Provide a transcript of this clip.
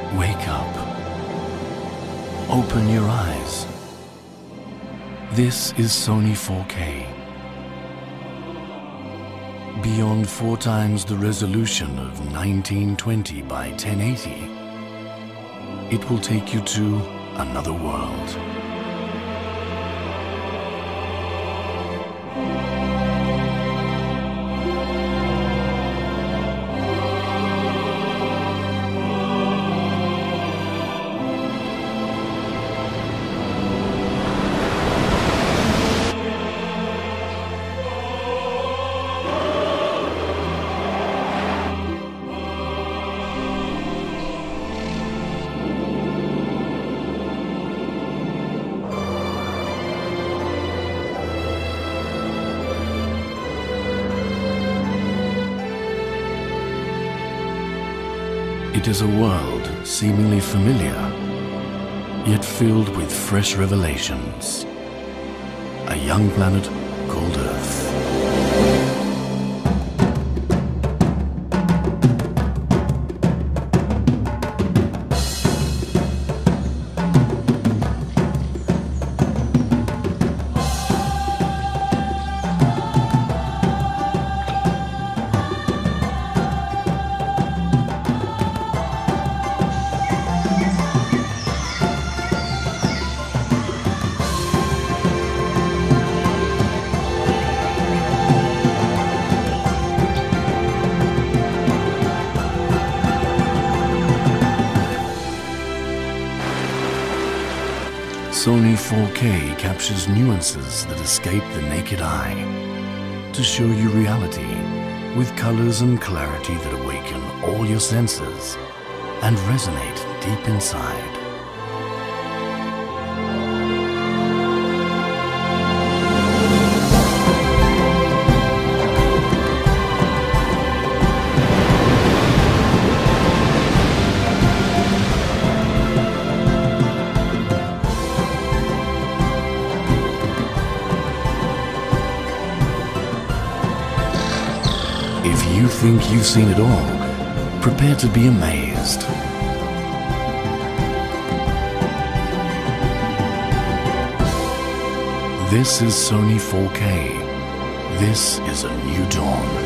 Wake up. Open your eyes. This is Sony 4K. Beyond 4 times the resolution of 1920 by 1080, it will take you to another world. It is a world seemingly familiar, yet filled with fresh revelations. A young planet called Earth. Sony 4K captures nuances that escape the naked eye to show you reality with colors and clarity that awaken all your senses and resonate deep inside. If you think you've seen it all, prepare to be amazed. This is Sony 4K. This is a new dawn.